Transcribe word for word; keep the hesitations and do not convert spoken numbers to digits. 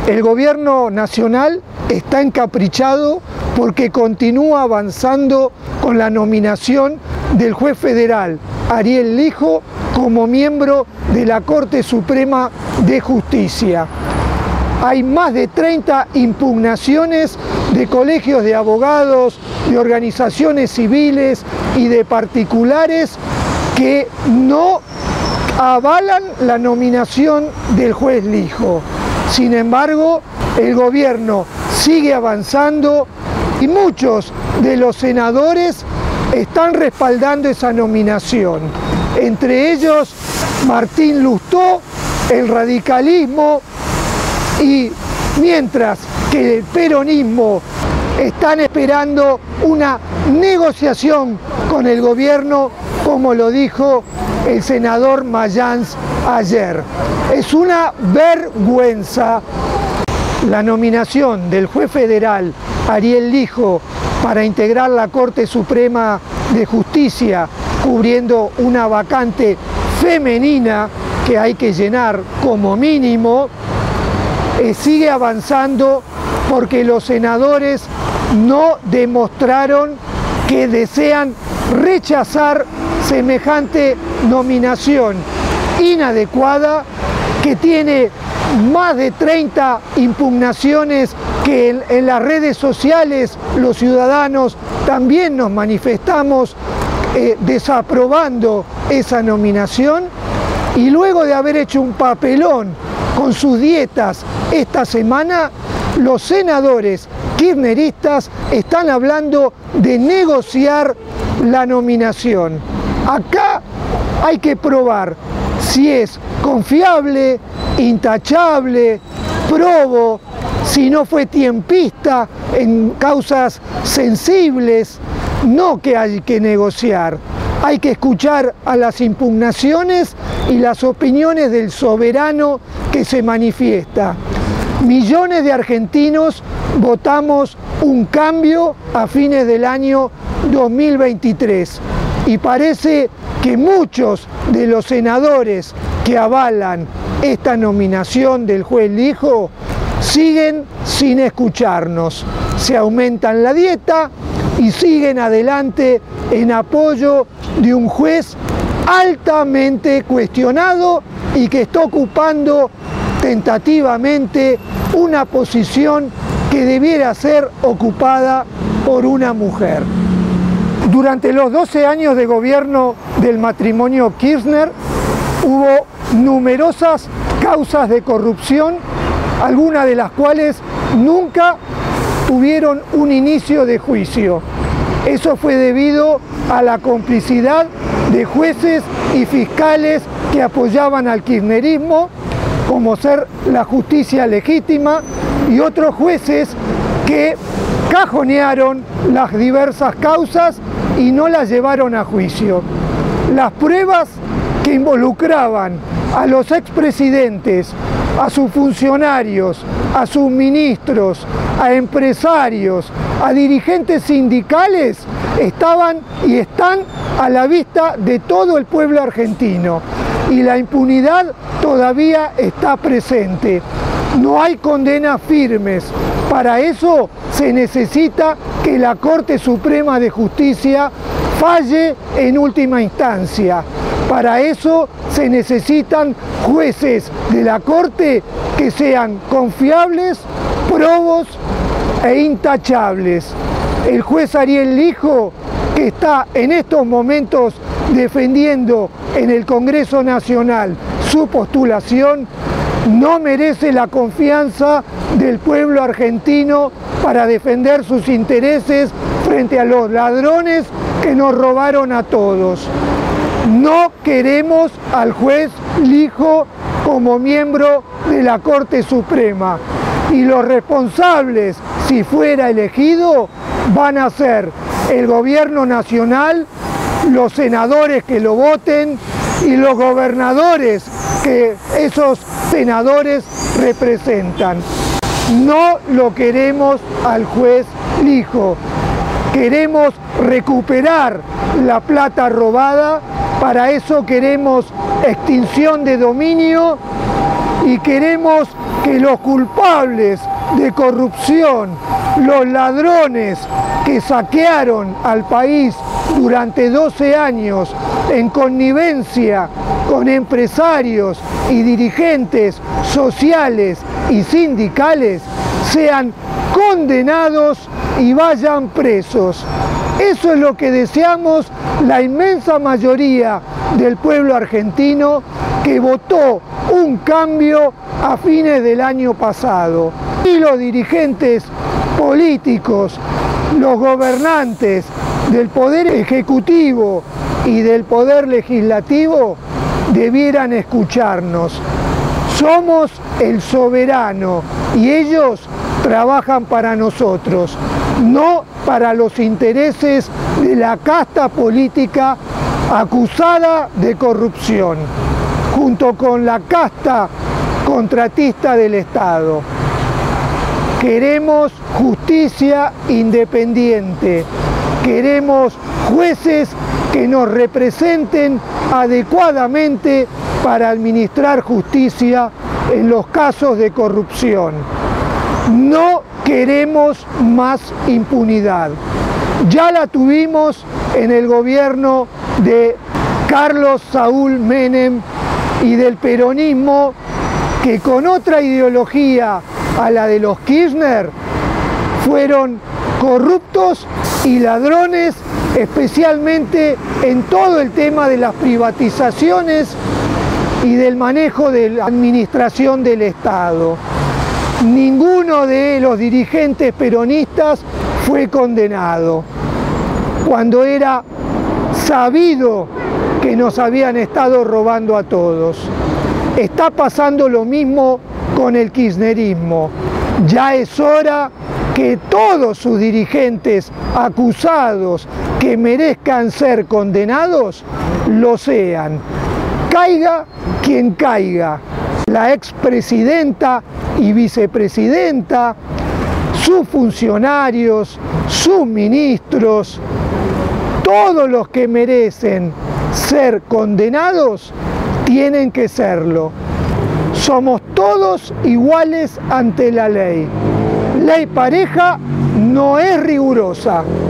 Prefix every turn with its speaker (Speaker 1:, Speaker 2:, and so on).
Speaker 1: El gobierno nacional está encaprichado porque continúa avanzando con la nominación del juez federal Ariel Lijo como miembro de la Corte Suprema de Justicia. Hay más de treinta impugnaciones de colegios de abogados, de organizaciones civiles y de particulares que no avalan la nominación del juez Lijo. Sin embargo, el gobierno sigue avanzando y muchos de los senadores están respaldando esa nominación. Entre ellos, Martín Lustó, el radicalismo, y mientras que el peronismo están esperando una negociación con el gobierno, como lo dijo el senador Mayans ayer. Es una vergüenza la nominación del juez federal Ariel Lijo para integrar la Corte Suprema de Justicia, cubriendo una vacante femenina que hay que llenar como mínimo. Eh, sigue avanzando porque los senadores no demostraron que desean rechazar semejante nominación inadecuada, que tiene más de treinta impugnaciones, que en, en las redes sociales los ciudadanos también nos manifestamos eh, desaprobando esa nominación, y luego de haber hecho un papelón con sus dietas esta semana, los senadores kirchneristas están hablando de negociar la nominación. Acá hay que probar si es confiable, intachable, probo, si no fue tiempista en causas sensibles. No que hay que negociar, hay que escuchar a las impugnaciones y las opiniones del soberano que se manifiesta. Millones de argentinos votamos un cambio a fines del año dos mil veintitrés y parece que muchos de los senadores que avalan esta nominación del juez Lijo siguen sin escucharnos. Se aumentan la dieta y siguen adelante en apoyo de un juez altamente cuestionado y que está ocupando tentativamente una posición que debiera ser ocupada por una mujer. Durante los doce años de gobierno del matrimonio Kirchner hubo numerosas causas de corrupción, algunas de las cuales nunca tuvieron un inicio de juicio. Eso fue debido a la complicidad de jueces y fiscales que apoyaban al kirchnerismo, como ser la justicia legítima, y otros jueces que cajonearon las diversas causas y no las llevaron a juicio. Las pruebas que involucraban a los expresidentes, a sus funcionarios, a sus ministros, a empresarios, a dirigentes sindicales, estaban y están a la vista de todo el pueblo argentino. Y la impunidad todavía está presente. No hay condenas firmes. Para eso se necesita que la Corte Suprema de Justicia falle en última instancia. Para eso se necesitan jueces de la Corte que sean confiables, probos e intachables. El juez Ariel Lijo, que está en estos momentos defendiendo en el Congreso Nacional su postulación, no merece la confianza del pueblo argentino para defender sus intereses frente a los ladrones que nos robaron a todos. No queremos al juez Lijo como miembro de la Corte Suprema, y los responsables, si fuera elegido, van a ser el gobierno nacional, los senadores que lo voten y los gobernadores que esos senadores representan. No lo queremos al juez Lijo. Queremos recuperar la plata robada. Para eso queremos extinción de dominio y queremos que los culpables de corrupción, los ladrones que saquearon al país durante doce años en connivencia con empresarios y dirigentes sociales y sindicales, sean condenados y vayan presos. Eso es lo que deseamos la inmensa mayoría del pueblo argentino que votó un cambio a fines del año pasado. Y los dirigentes políticos, los gobernantes del Poder Ejecutivo y del Poder Legislativo debieran escucharnos. Somos el soberano y ellos trabajan para nosotros, no para los intereses de la casta política acusada de corrupción, junto con la casta contratista del Estado. Queremos justicia independiente, queremos jueces que nos representen adecuadamente para administrar justicia en los casos de corrupción. No queremos más impunidad. Ya la tuvimos en el gobierno de Carlos Saúl Menem y del peronismo, que con otra ideología a la de los Kirchner fueron corruptos y ladrones, especialmente en todo el tema de las privatizaciones y del manejo de la administración del Estado. Ninguno de los dirigentes peronistas fue condenado, cuando era sabido que nos habían estado robando a todos. Está pasando lo mismo con el kirchnerismo. Ya es hora que todos sus dirigentes acusados que merezcan ser condenados lo sean. Caiga quien caiga. La expresidenta y vicepresidenta, sus funcionarios, sus ministros, todos los que merecen ser condenados tienen que serlo. Somos todos iguales ante la ley. Ley pareja no es rigurosa.